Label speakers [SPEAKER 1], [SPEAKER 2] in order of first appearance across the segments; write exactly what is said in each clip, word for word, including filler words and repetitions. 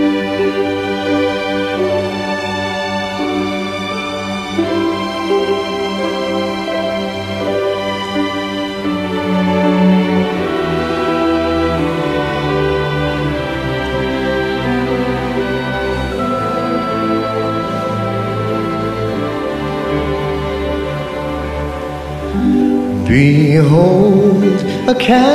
[SPEAKER 1] Behold a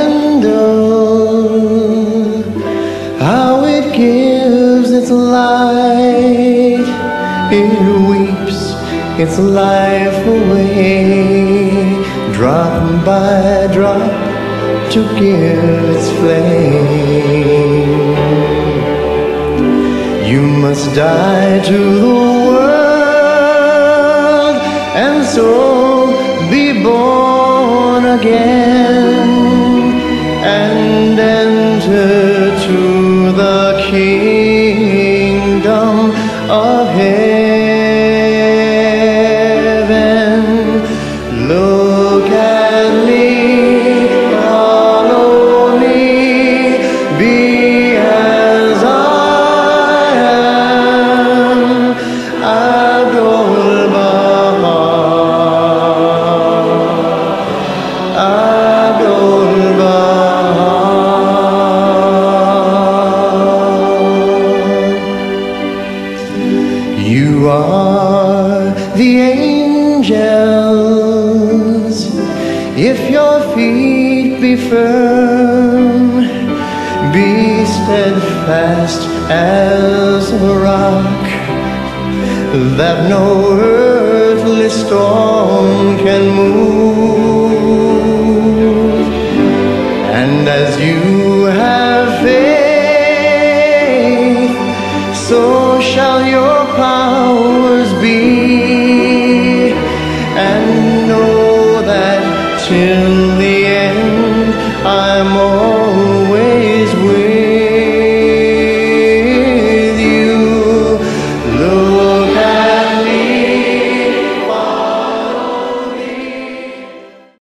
[SPEAKER 1] candle, how it gives its light. It weeps its life away, drop by drop, to give its flame. You must die to the world, and so be born again, and enter to the kingdom of heaven. Look at me, follow me, be as I am. AbdulBaha, AbdulBaha. You are the angels, if your feet be firm, be steadfast as a rock, that no earthly storm can move. And as you have faith, so shall your